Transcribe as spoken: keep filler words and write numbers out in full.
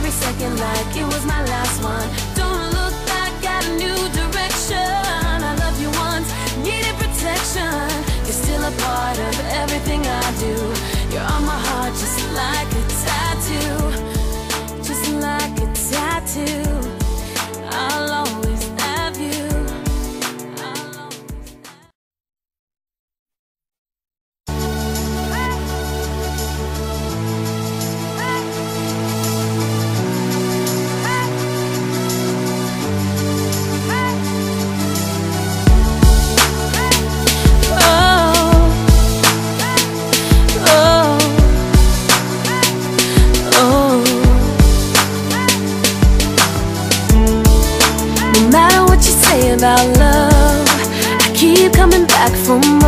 every second like it was my last one. Don't look back, got a new direction. I loved you once, needed protection. You're still a part of everything I do. You're on my heart just like a tattoo, just like a tattoo. I'll always have you. I'll always about love, I keep coming back for more.